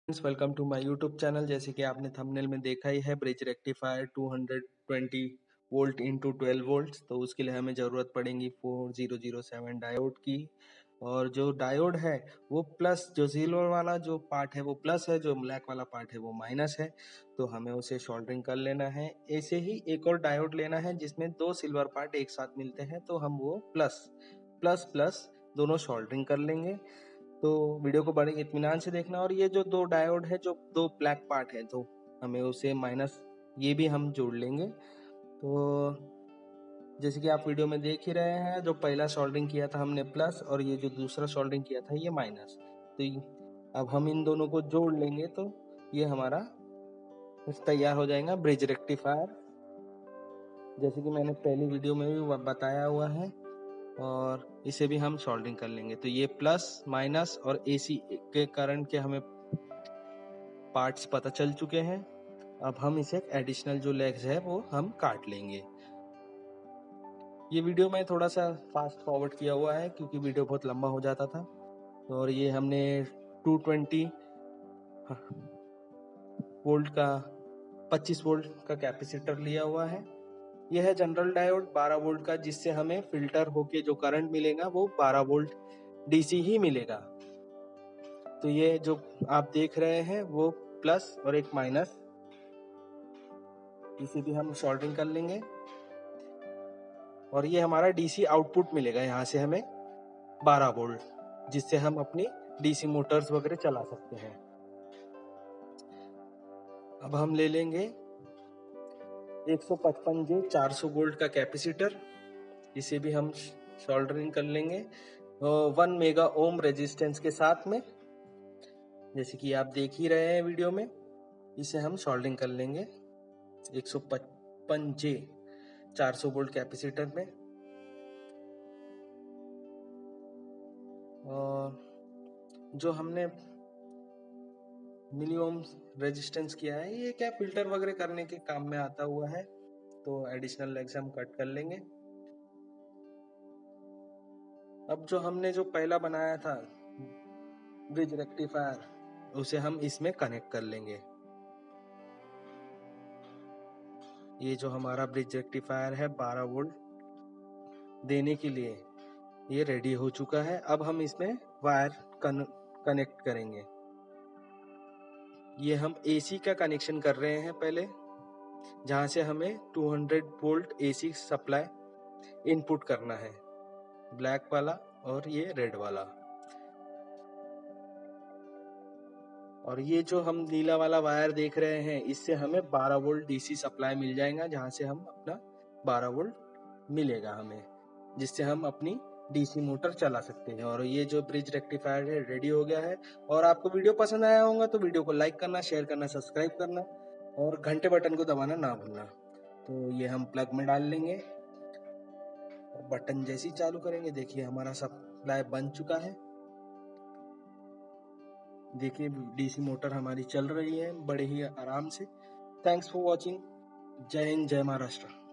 Friends, welcome to my YouTube channel. जैसे कि आपने थंबनेल में देखा ही है, bridge rectifier 220 volt into 12 volt. तो उसके लिए हमें ज़रूरत पड़ेगी 4007 डायोड की। और जो डायोड है वो प्लस, जो सिल्वर वाला जो पार्ट है वो प्लस है, जो ब्लैक वाला पार्ट है वो माइनस है। तो हमें उसे सोल्डरिंग कर लेना है। ऐसे ही एक और डायोड लेना है जिसमें दो सिल्वर पार्ट एक साथ मिलते हैं, तो हम वो प्लस प्लस प्लस दोनों सोल्डरिंग कर लेंगे। तो वीडियो को बड़े इत्मीनान से देखना। और ये जो दो डायोड है, जो दो ब्लैक पार्ट है, तो हमें उसे माइनस ये भी हम जोड़ लेंगे। तो जैसे कि आप वीडियो में देख ही रहे हैं, जो पहला सोल्डरिंग किया था हमने प्लस, और ये जो दूसरा सोल्डरिंग किया था ये माइनस। तो अब हम इन दोनों को जोड़ लेंगे तो ये हमारा तैयार हो जाएगा ब्रिज रेक्टिफायर, जैसे कि मैंने पहली वीडियो में भी बताया हुआ है। और इसे भी हम सोल्डरिंग कर लेंगे। तो ये प्लस माइनस और एसी के करंट के हमें पार्ट्स पता चल चुके हैं। अब हम इसे एडिशनल जो लेग्स है वो हम काट लेंगे। ये वीडियो मैं थोड़ा सा फास्ट फॉरवर्ड किया हुआ है क्योंकि वीडियो बहुत लंबा हो जाता था। और ये हमने 220 वोल्ट का 25 वोल्ट का कैपेसिटर लिया हुआ है। यह है जनरल डायोड 12 वोल्ट का, जिससे हमें फिल्टर होके जो करंट मिलेगा वो 12 वोल्ट डीसी ही मिलेगा। तो ये जो आप देख रहे हैं वो प्लस और एक माइनस, इसे भी हम सोल्डरिंग कर लेंगे। और ये हमारा डीसी आउटपुट मिलेगा यहाँ से हमें 12 वोल्ट, जिससे हम अपनी डीसी मोटर्स वगैरह चला सकते हैं। अब हम ले लेंगे 155J 400 वोल्ट का कैपेसिटर, इसे भी हम सोल्डरिंग कर लेंगे 1 मेगा ओम रेजिस्टेंस के साथ में, जैसे कि आप देख ही रहे हैं वीडियो में। इसे हम सोल्डरिंग कर लेंगे 155J 400 वोल्ट कैपेसिटर में। और जो हमने मिली ओम रेजिस्टेंस किया है, ये क्या फिल्टर वगैरह करने के काम में आता हुआ है। तो एडिशनल लेग्स हम कट कर लेंगे। अब जो हमने जो पहला बनाया था ब्रिज रेक्टिफायर, उसे हम इसमें कनेक्ट कर लेंगे। ये जो हमारा ब्रिज रेक्टिफायर है 12 वोल्ट देने के लिए, ये रेडी हो चुका है। अब हम इसमें वायर कनेक्ट करेंगे। ये हम एसी का कनेक्शन कर रहे हैं पहले, जहां से हमें 200 वोल्ट एसी सप्लाई इनपुट करना है, ब्लैक वाला और ये रेड वाला। और ये जो हम नीला वाला वायर देख रहे हैं, इससे हमें 12 वोल्ट डीसी सप्लाई मिल जाएगा, जहां से हम अपना 12 वोल्ट मिलेगा हमें, जिससे हम अपनी डीसी मोटर चला सकते हैं। और ये जो ब्रिज रेक्टिफायर है रेडी हो गया है। और आपको वीडियो पसंद आया होगा तो वीडियो को लाइक करना, शेयर करना, सब्सक्राइब करना और घंटे बटन को दबाना ना भूलना। तो ये हम प्लग में डाल लेंगे, बटन जैसे ही चालू करेंगे, देखिए हमारा सप्लाई बन चुका है। देखिए डीसी मोटर हमारी चल रही है बड़े ही आराम से। Thanks for watching. जय हिंद, जय महाराष्ट्र।